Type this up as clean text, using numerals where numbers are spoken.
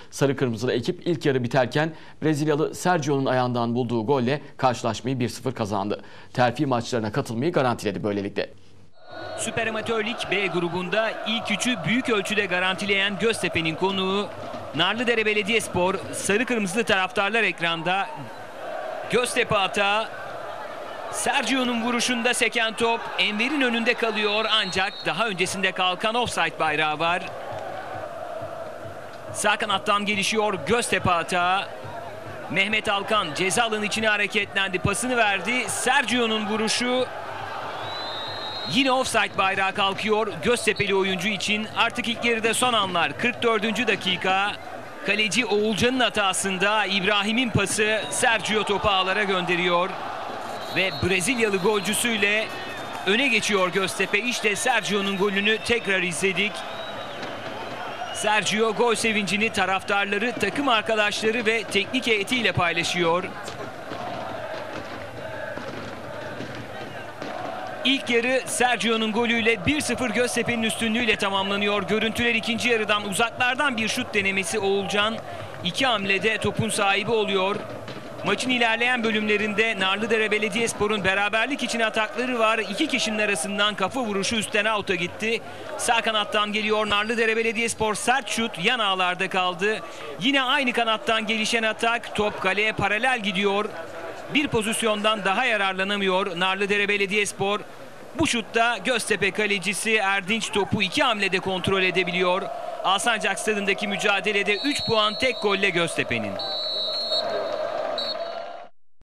Sarı Kırmızılı ekip ilk yarı biterken Brezilyalı Sergio'nun ayağından bulduğu golle karşılaşmayı 1-0 kazandı. Terfi maçlarına katılmayı garantiledi böylelikle. Süper Amatör Lig B grubunda ilk üçü büyük ölçüde garantileyen Göztepe'nin konuğu Narlıdere Belediyespor. Sarı Kırmızılı taraftarlar ekranda. Göztepe hata. Sergio'nun vuruşunda seken top Enver'in önünde kalıyor, ancak daha öncesinde kalkan offside bayrağı var. Sağ kanattan gelişiyor Göztepe hata. Mehmet Alkan ceza alanı içine hareketlendi, pasını verdi. Sergio'nun vuruşu. Yine offside bayrağı kalkıyor Göztepe'li oyuncu için. Artık ilk yarıda son anlar. 44. dakika. Kaleci Oğulcan'ın hatasında İbrahim'in pası Sergio topu ağlara gönderiyor. Ve Brezilyalı golcüsüyle öne geçiyor Göztepe. İşte Sergio'nun golünü tekrar izledik. Sergio gol sevincini taraftarları, takım arkadaşları ve teknik heyetiyle paylaşıyor. İlk yarı Sergio'nun golüyle 1-0 Göztepe'nin üstünlüğüyle tamamlanıyor. Görüntüler ikinci yarıdan, uzaklardan bir şut denemesi Oğulcan. 2 hamlede topun sahibi oluyor. Maçın ilerleyen bölümlerinde Narlıdere Belediyespor'un beraberlik için atakları var. 2 kişinin arasından kafa vuruşu üstten out'a gitti. Sağ kanattan geliyor Narlıdere Belediyespor, sert şut yan ağlarda kaldı. Yine aynı kanattan gelişen atak, top kaleye paralel gidiyor. Bir pozisyondan daha yararlanamıyor Narlıdere Belediyespor. Bu şutta Göztepe kalecisi Erdinç topu 2 hamlede kontrol edebiliyor. Alsancak Stadı'ndaki mücadelede 3 puan tek golle Göztepe'nin.